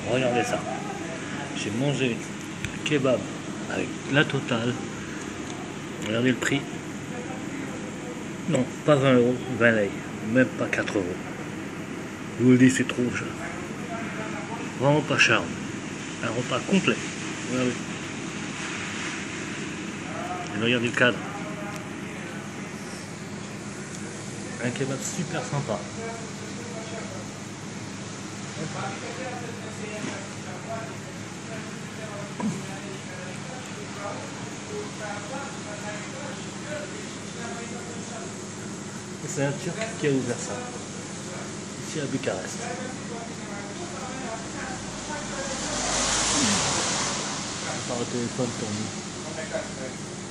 Regardez ça. J'ai mangé un kebab avec la totale. Regardez le prix. Non, pas 20 euros, 20 lei. Même pas 4 euros. Je vous le dis, c'est trop cher. Vraiment pas cher. Un repas complet. Regardez. Et regardez le cadre. Un kebab super sympa. C'est un Turc qui a ouvert ça, ici à Bucarest. Par le téléphone pour nous.